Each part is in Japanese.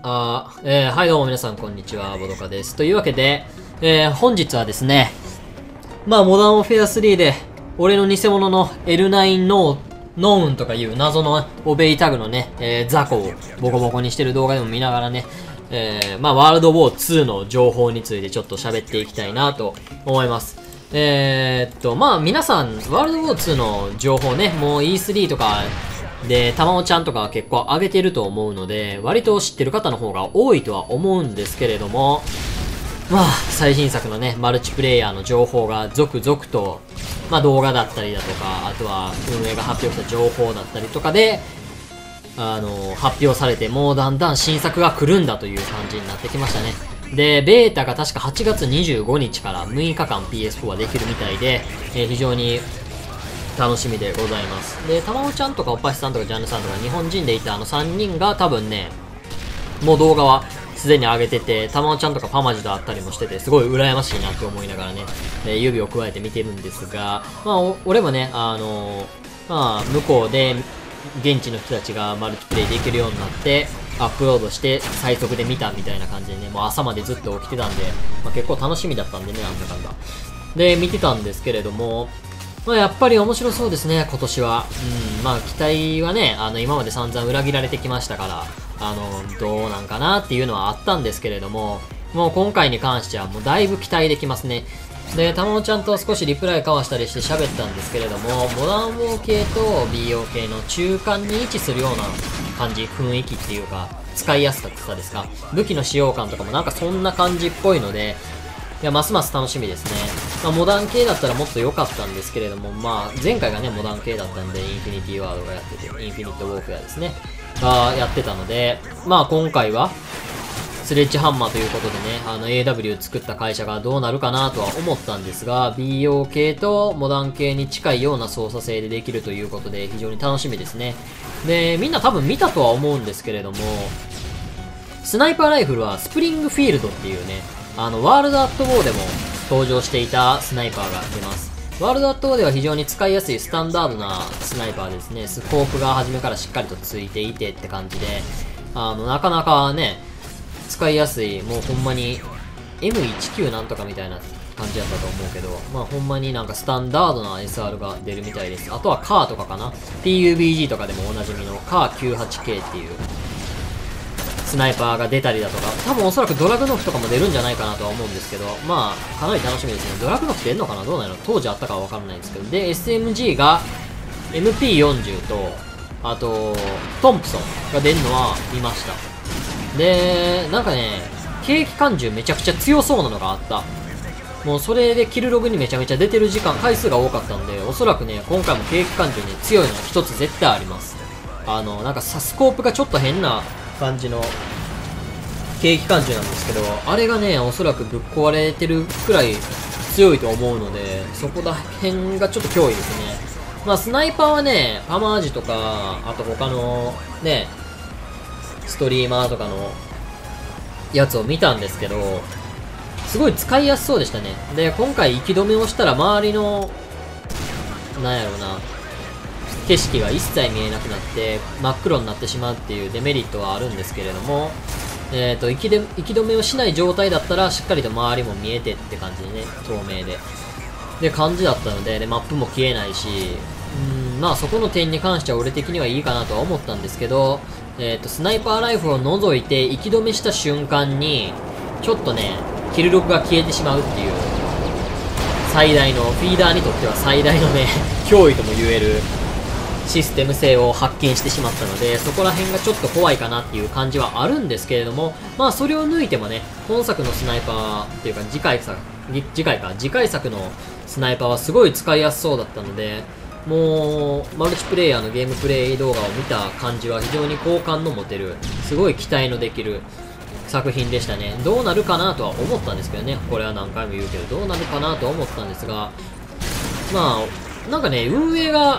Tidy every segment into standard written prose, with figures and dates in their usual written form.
はいどうも皆さんこんにちは、ボドカです。というわけで、本日はですね、モダンオフェア3で、俺の偽物の L9 ノーンとかいう謎のオベイタグのね、雑魚をボコボコにしてる動画でも見ながらね、ワールドウォー2の情報についてちょっと喋っていきたいなと思います。皆さん、ワールドウォー2の情報ね、もう E3 とか、で、たまおちゃんとかは結構上げてると思うので、割と知ってる方の方が多いとは思うんですけれども、最新作のね、マルチプレイヤーの情報が続々と、動画だったりだとか、あとは運営が発表した情報だったりとかで、発表されて、もうだんだん新作が来るんだという感じになってきましたね。で、ベータが確か8月25日から6日間 PS4 はできるみたいで、非常に楽しみでございます。で、たまおちゃんとかおっぱしさんとかジャンヌさんとか日本人でいた3人が多分ね、もう動画はすでに上げてて、たまおちゃんとかパマジとあったりもしてて、すごい羨ましいなって思いながらね、指を加えて見てるんですが、俺もね、向こうで現地の人たちがマルチプレイできるようになって、アップロードして最速で見たみたいな感じでね、もう朝までずっと起きてたんで、結構楽しみだったんでね、なんだかんだ。で、見てたんですけれども、やっぱり面白そうですね、今年は。期待はね、今まで散々裏切られてきましたから、どうなんかなっていうのはあったんですけれども、もう今回に関してはもうだいぶ期待できますね。で、たまおちゃんと少しリプライ交わしたりして喋ったんですけれども、モダンウォー系と BO 系の中間に位置するような感じ、雰囲気っていうか、使いやすさですか。武器の使用感とかもなんかそんな感じっぽいので、いや、ますます楽しみですね。モダン系だったらもっと良かったんですけれども、前回がね、モダン系だったんで、インフィニティワードがやってて、インフィニットウォークやですね、がやってたので、今回は、スレッジハンマーということでね、AW 作った会社がどうなるかなとは思ったんですが、BO 系とモダン系に近いような操作性でできるということで、非常に楽しみですね。で、みんな多分見たとは思うんですけれども、スナイパーライフルはスプリングフィールドっていうね、ワールドアットウォーでも登場していたスナイパーが出ます。ワールドアットウォーでは非常に使いやすいスタンダードなスナイパーですね。スコープが初めからしっかりとついていてって感じで、なかなかね、使いやすい、もうほんまに M19 なんとかみたいな感じだったと思うけど、ほんまになんかスタンダードな SR が出るみたいです。あとはカーとかかな。PUBG とかでもおなじみのカー 98K っていうスナイパーが出たりだとか、多分おそらくドラグノフとかも出るんじゃないかなとは思うんですけど、かなり楽しみですね。ドラグノフ出るのかな、どうなの、当時あったかはわからないんですけど。で、SMG が MP40 と、あと、トンプソンが出るのは見ました。で、なんかね、ケーキ缶銃めちゃくちゃ強そうなのがあった。もうそれでキルログにめちゃめちゃ出てる回数が多かったんで、おそらくね、今回もケーキ缶銃に強いのが一つ絶対あります。なんかスコープがちょっと変な感じのケーキ缶銃なんですけど、あれがね、おそらくぶっ壊れてるくらい強いと思うので、そこら辺がちょっと脅威ですね。スナイパーはね、パマージとか、あと他のね、ストリーマーとかのやつを見たんですけど、すごい使いやすそうでしたね。で、今回息止めをしたら周りの、なんやろうな、景色が一切見えなくなって真っ黒になってしまうっていうデメリットはあるんですけれども、息止めをしない状態だったらしっかりと周りも見えてって感じでね、透明で感じだったので、マップも消えないし、そこの点に関しては俺的にはいいかなとは思ったんですけど、スナイパーライフルを除いて息止めした瞬間にちょっとね、キルログが消えてしまうっていう、最大のフィーダーにとっては最大のね脅威とも言えるシステム性を発見してしまったので、そこら辺がちょっと怖いかなっていう感じはあるんですけれども、それを抜いてもね、本作のスナイパーっていうか次回作のスナイパーはすごい使いやすそうだったので、もうマルチプレイヤーのゲームプレイ動画を見た感じは非常に好感の持てる、すごい期待のできる作品でしたね。どうなるかなとは思ったんですけどね、これは何回も言うけど、どうなるかなとは思ったんですが、なんかね、運営が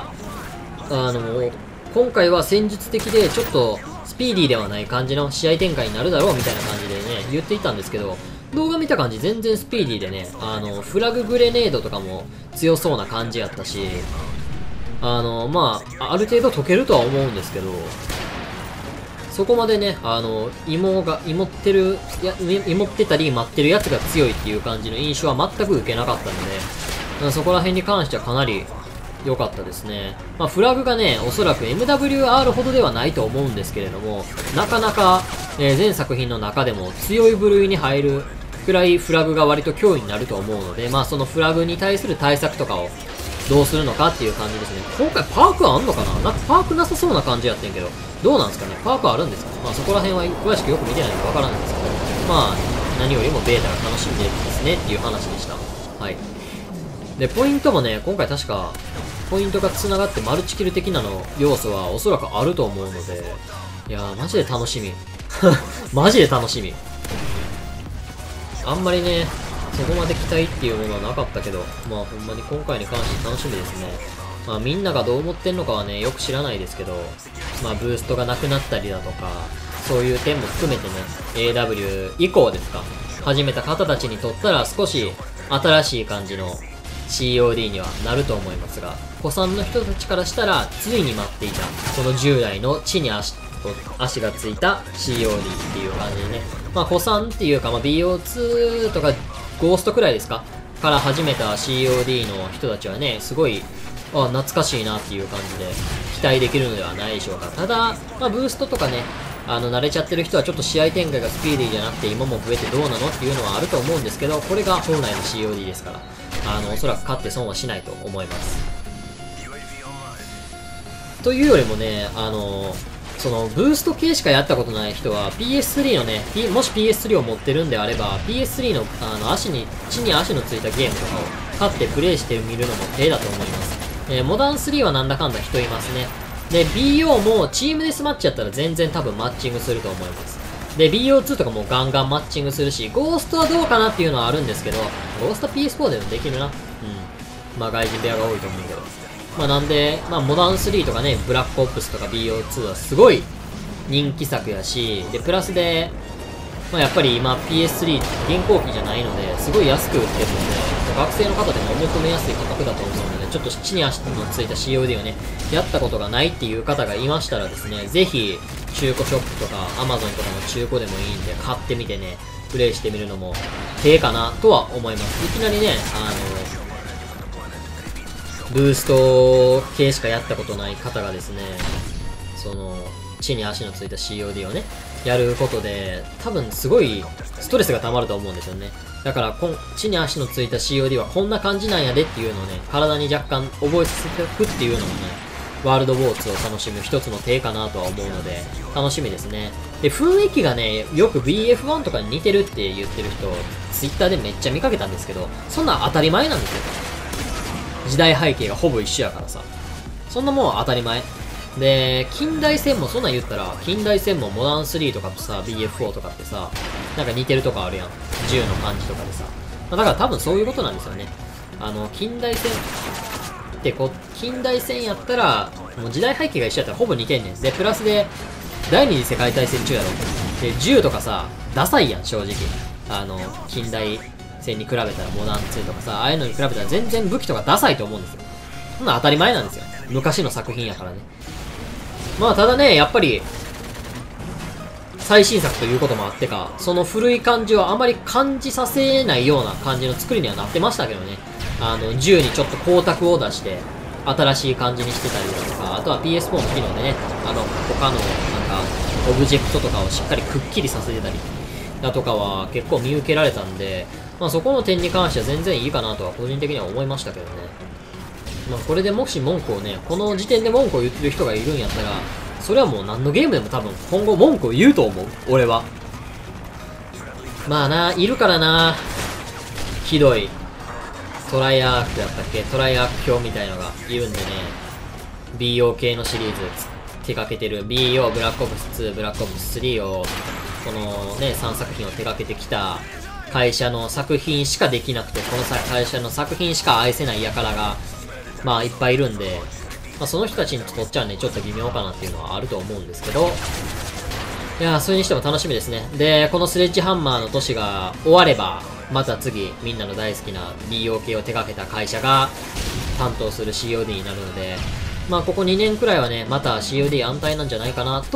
今回は戦術的でちょっとスピーディーではない感じの試合展開になるだろうみたいな感じでね、言っていたんですけど、動画見た感じ全然スピーディーでね、フラググレネードとかも強そうな感じやったし、ある程度解けるとは思うんですけど、 そこまでね、芋ってたり待ってるやつが強いっていう感じの印象は全く受けなかったので、そこら辺に関してはかなり良かったですね。まあ、フラグがね、おそらく MWR ほどではないと思うんですけれども、なかなか、全作品の中でも強い部類に入るくらいフラグが割と脅威になると思うので、まあそのフラグに対する対策とかをどうするのかっていう感じですね。今回パークあんのかな、なんかパークなさそうな感じやってんけど、どうなんですかね、パークあるんですかね。まあそこら辺は詳しくよく見てないのでわからないんですけど、まあ何よりもベータが楽しんでですねっていう話でした。はい。で、ポイントもね、今回確か、ポイントが繋がってマルチキル的なの要素はおそらくあると思うので、いやー、マジで楽しみ。マジで楽しみ。あんまりね、そこまで期待っていうものはなかったけど、まあほんまに今回に関して楽しみですね。まあみんながどう思ってんのかはね、よく知らないですけど、まあブーストがなくなったりだとか、そういう点も含めてね、AW 以降ですか、始めた方たちにとったら少し新しい感じの COD にはなると思いますが、古参の人たちからしたら、ついに待っていた、この従来の地に足がついた COD っていう感じでね、まあ古参っていうか、まあ BO2 とかゴーストくらいですかから始めた COD の人たちはね、すごい、懐かしいなっていう感じで、期待できるのではないでしょうか。ただ、まあブーストとかね、慣れちゃってる人はちょっと試合展開がスピーディーじゃなくて今も増えてどうなのっていうのはあると思うんですけど、これが本来の COD ですから、おそらく勝って損はしないと思います。というよりもね、その、ブースト系しかやったことない人は PS3 のね、もし PS3 を持ってるんであれば、PS3 の、地に足のついたゲームとかを買ってプレイしてみるのも手だと思います。モダン3はなんだかんだ人いますね。で、BO もチームデスマッチやったら全然多分マッチングすると思います。で、BO2 とかもガンガンマッチングするし、ゴーストはどうかなっていうのはあるんですけど、ゴースト PS4 でもできるな。うん。まあ外人部屋が多いと思うけど。まあなんで、まあモダン3とかね、ブラックオプスとか BO2 はすごい人気作やし、で、プラスで、まあやっぱり今 PS3 現行機じゃないので、すごい安く売ってるので、学生の方でもお求めやすい価格だと思うので、ちょっと地に足のついた COD をね、やったことがないっていう方がいましたらですね、ぜひ、中古ショップとか Amazon とかの中古でもいいんで、買ってみてね、プレイしてみるのも手かなとは思います。いきなりね、ブースト系しかやったことない方がですね、その、地に足のついた COD をね、やることで、多分すごいストレスが溜まると思うんですよね。だから、地に足のついた COD はこんな感じなんやでっていうのをね、体に若干覚えさせておくっていうのもね、ワールドウォー2を楽しむ一つの手かなとは思うので、楽しみですね。で、雰囲気がね、よく BF1 とかに似てるって言ってる人、Twitter でめっちゃ見かけたんですけど、そんなん当たり前なんですよ。時代背景がほぼ一緒やからさ。そんなもん当たり前。で、近代戦もそんなん言ったら、近代戦もモダン3とかとさ、BF4 とかってさ、なんか似てるとこあるやん。銃の感じとかでさ。だから多分そういうことなんですよね。近代戦って近代戦やったら、もう時代背景が一緒やったらほぼ似てんねん。で、プラスで、第二次世界大戦中やろ。で、銃とかさ、ダサいやん、正直。近代戦に比べたらモダン2とかさ、ああいうのに比べたら全然武器とかダサいと思うんですよ。そんな当たり前なんですよ。昔の作品やからね。まあただね、やっぱり、最新作ということもあってか、その古い感じをあまり感じさせないような感じの作りにはなってましたけどね。銃にちょっと光沢を出して、新しい感じにしてたりだとか、あとは PS4 の機能でね、他の、なんか、オブジェクトとかをしっかりくっきりさせてたり、だとかは結構見受けられたんで、まあそこの点に関しては全然いいかなとは個人的には思いましたけどね。まあこれでもし文句をね、この時点で文句を言ってる人がいるんやったら、それはもう何のゲームでも多分今後文句を言うと思う。俺は。まあな、いるからな。ひどい。トライアークだったっけ、トライアーク表みたいのがいるんでね。BO 系のシリーズ手掛けてる BO、ブラックオプス2、ブラックオプス3を、このね、3作品を手掛けてきた会社の作品しかできなくて、この会社の作品しか愛せない輩が、まあいっぱいいるんで、まあその人たちにとっちゃね、ちょっと微妙かなっていうのはあると思うんですけど、いやー、それにしても楽しみですね。で、このスレッジハンマーの年が終われば、また次、みんなの大好きな BO 系を手掛けた会社が担当する COD になるので、まあここ2年くらいはね、また COD 安泰なんじゃないかなとは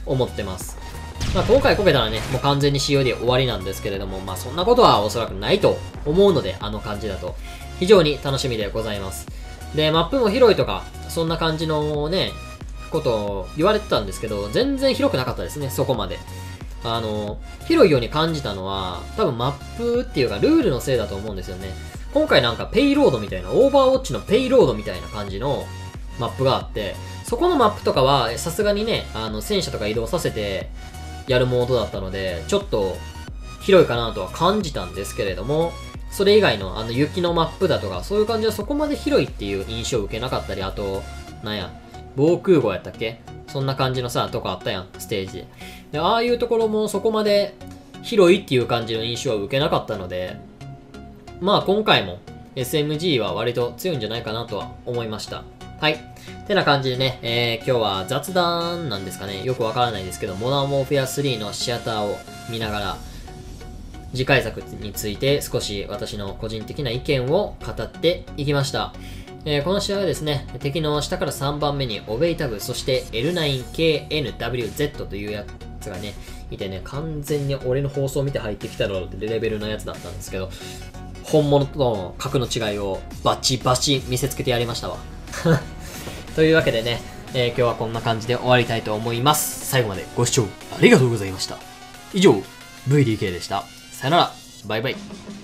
思ってます。まあ今回こけたらね、もう完全に COD 終わりなんですけれども、まあそんなことはおそらくないと思うので、あの感じだと。非常に楽しみでございます。で、マップも広いとか、そんな感じのね、ことを言われてたんですけど、全然広くなかったですね、そこまで。広いように感じたのは、多分マップっていうかルールのせいだと思うんですよね。今回なんかペイロードみたいな、オーバーウォッチのペイロードみたいな感じのマップがあって、そこのマップとかはさすがにね、戦車とか移動させてやるモードだったので、ちょっと広いかなとは感じたんですけれども、それ以外の雪のマップだとか、そういう感じはそこまで広いっていう印象を受けなかったり、あと、なんや、防空壕やったっけ？そんな感じのさ、とこあったやん、ステージで。で、ああいうところもそこまで広いっていう感じの印象は受けなかったので、まあ今回も SMG は割と強いんじゃないかなとは思いました。はい。てな感じでね、今日は雑談なんですかね。よくわからないですけど、モダンウォーフェア3のシアターを見ながら、次回作について少し私の個人的な意見を語っていきました。この試合はですね、敵の下から3番目にオベイタブ、そして L9KNWZ というやつがね、いてね、完全に俺の放送を見て入ってきたろうってレベルのやつだったんですけど、本物との格の違いをバチバチ見せつけてやりましたわ。というわけでね、今日はこんな感じで終わりたいと思います。最後までご視聴ありがとうございました。以上、VDK でした。さよなら、バイバイ。